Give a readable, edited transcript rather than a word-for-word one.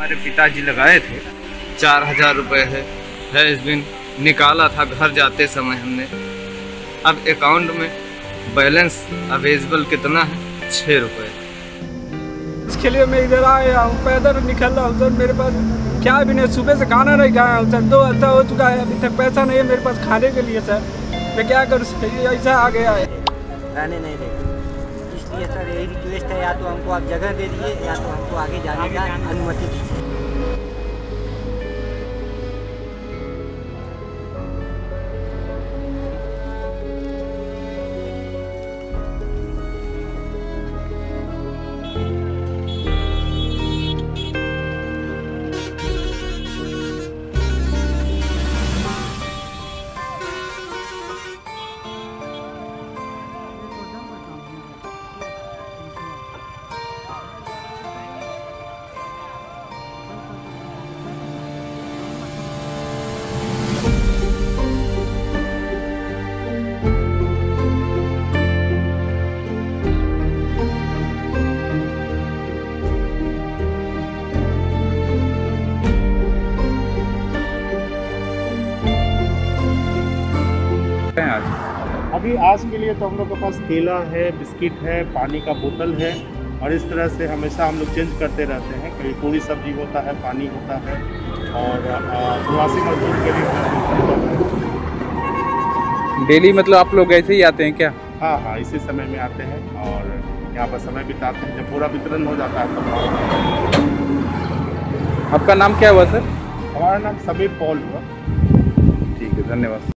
हमारे पिताजी लगाए थे, 4000 रुपये है इस दिन निकाला था घर जाते समय हमने। अब अकाउंट में बैलेंस अवेलेबल कितना है? 6 रुपये। इसके लिए मैं इधर आया हूँ, पैदल निकल रहा हूँ सर। मेरे पास क्या भी नहीं, सुबह से खाना नहीं खाया हूँ सर। 2 हफ्ता हो चुका है, अभी तक पैसा नहीं है मेरे पास खाने के लिए सर। मैं क्या करूँ सर, ऐसा आ गया है। रहने नहीं देंगे, इसलिए सर यही रिक्वेस्ट है, या तो हमको आप जगह दे दीजिए या तो हमको आगे जाने का अनुमति दीजिए। अभी आज के लिए तो हम लोग के पास केला है, बिस्किट है, पानी का बोतल है और इस तरह से हमेशा हम लोग चेंज करते रहते हैं। कभी पूरी सब्जी होता है, पानी होता है और प्रवासी मजदूर के लिए डेली मतलब आप लोग ऐसे ही आते हैं क्या? हाँ, इसी समय में आते हैं और यहाँ पर समय बिताते हैं। जब पूरा वितरण हो जाता है तब आपका नाम क्या हुआ सर? हमारा नाम समीर पॉल हुआ। ठीक है, धन्यवाद।